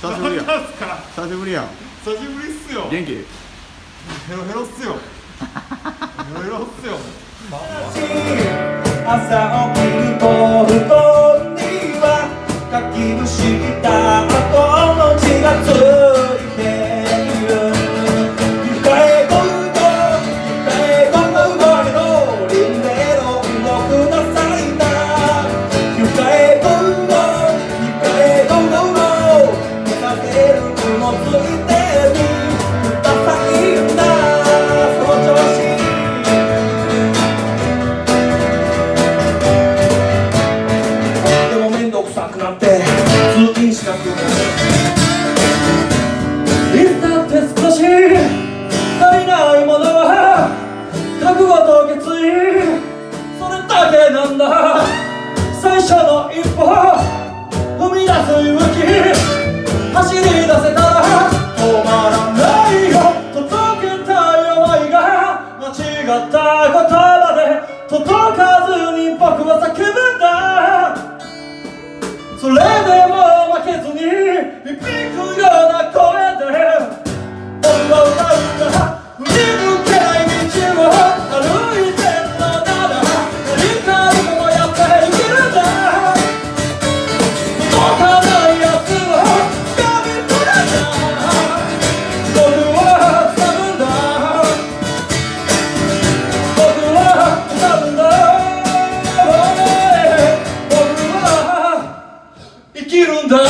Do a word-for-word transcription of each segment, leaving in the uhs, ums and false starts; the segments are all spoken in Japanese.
久しぶりやん。 なんすか。 久しぶりやん。 久しぶりっすよ。 元気？ ヘロヘロっすよ。ヘロヘロっすよ。 朝起きると布団にはかきむした後の血がついている。床へゴーゴー床へゴーゴーゴーのリンレの動くなさいな。床へゴーゴー床へゴーゴーゴー目指せる雲ついてる。うたさいんだその調子。臭くなって通勤しなくいつだって少し足りないものは覚悟と決意それだけなんだ。最初の一歩踏み出す勇気走り出せたら止まらないよ。届けたい思いが間違った言葉で届かずに僕は叫ぶんだ。それでも負けずに響くような声で僕は歌うんだ。振り向けない道を歩いてるのなら何かにもやって生きるんだ。届かないやつを掴み取らな僕は掴むんだ。僕は歌うんだ。生きるんだ。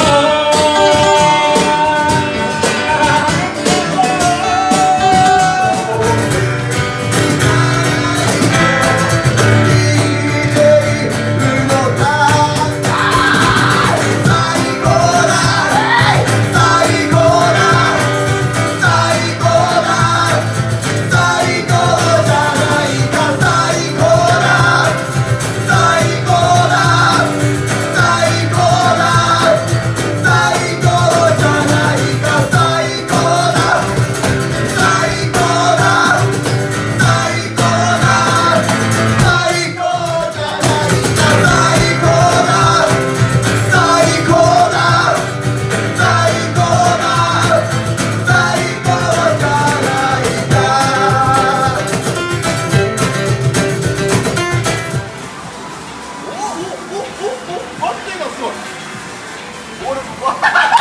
俺